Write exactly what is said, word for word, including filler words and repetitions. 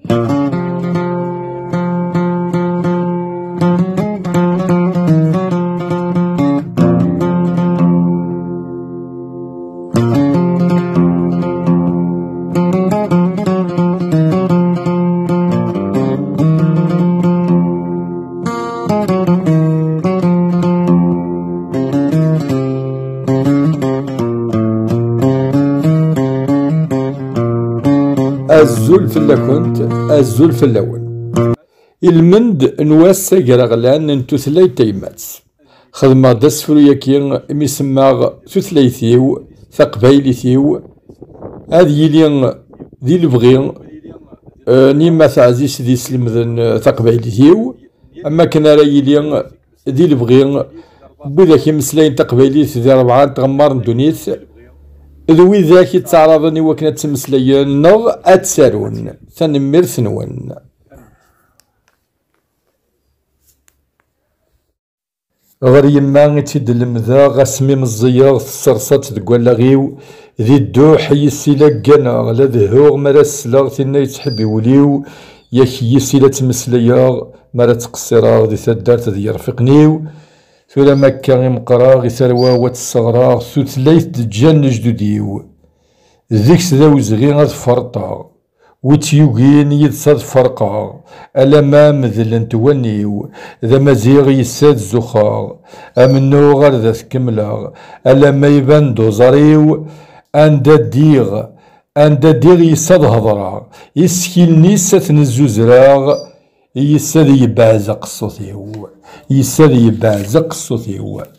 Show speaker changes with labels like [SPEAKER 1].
[SPEAKER 1] الزول فلاكنت الزول فلاون المند نواس غرغلان نتوثلاي تيمات خدمة داسفرو ياكي ميسماغ توثلايثيو ثقبايليثيو هاد يلي ذي البغي آه نيما تعزيز ذي سلمذن ثقبايليثيو اما كان راه يلي ذي البغي بوذا كيمسلاين تقبايليث ذي ربعة تغمار ندونيث ذوي ذاك يتعرضني وكنا تمسليين نغ أتسارون ثنمير ثنون غير يما تيد المذا غاسمي مزياغ الصرصات تقول لغيو ذي الدوح يسيلا كانا غلا ذهوغ مرا السلاغ تينا يتحبي وليو ياك يسيلا تمسلياغ مرا تقصيراغ ذي ثدارت ذي يرفقنيو ثولا مكا مقراغ يسروا واتسغراغ ثوثلايث دجان جدوديو ذيك ذا وزغي غاد فرطا وتيوغين يدصاد فرقا ألا ما مذلن توانيو ذا مزيغ يساد زخاغ أمنو غار ذا تكملاغ ألا ما يبان دوزاريو أندا ديغ أندا ديغ يساد هضراغ يسكيلني ساتن الزوزراغ يساد يبعزق الصوتيو يساد يبعزق الصوتيو